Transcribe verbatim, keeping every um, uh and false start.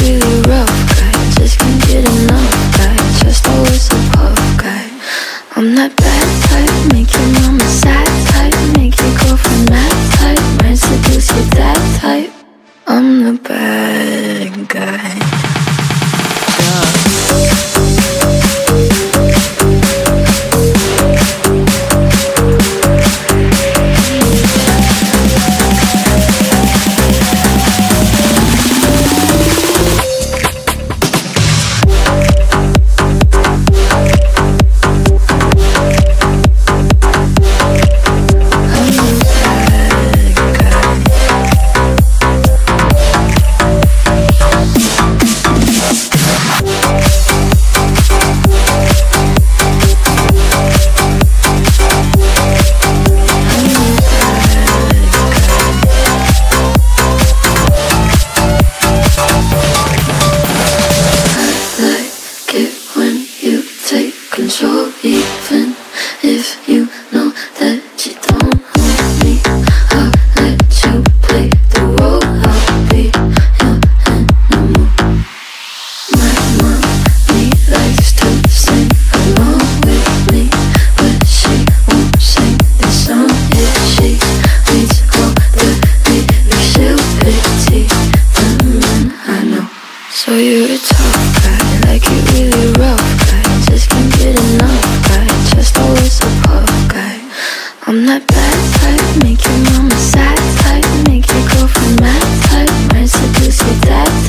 really rough guy, just can't get enough guy, just always a puff guy. I'm that bad type, make your mama sad type, make your girlfriend mad type, might seduce your dad type. I'm the bad guy. Control, even if you know that you don't own me, I'll let you play the role. I'll be your animal. My mommy likes to sing along with me, but she won't sing this song if she reads all the lyrics. She'll pity the men I know. So you're a tough guy, like you really rough guy, just can't get enough guy, just always a puff guy. I'm that bad type, make your mama sad type, make your girlfriend mad type, might seduce your dad